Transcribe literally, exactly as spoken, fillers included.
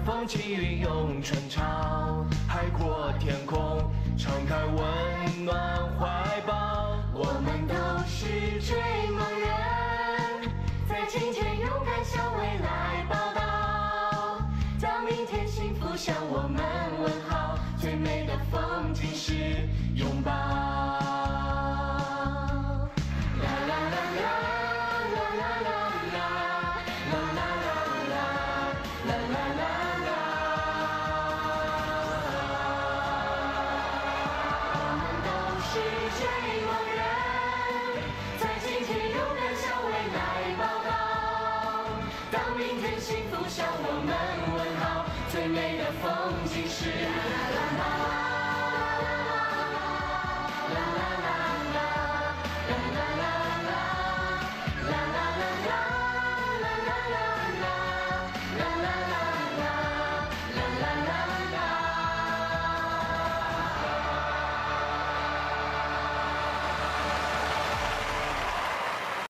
风起云涌春潮，海阔天空，敞开温暖怀抱。 我们都是追梦人，在今天勇敢向未来报道。当明天幸福向我们问好，最美的风景是拥抱。向我们问好，最美的风景是啦啦啦。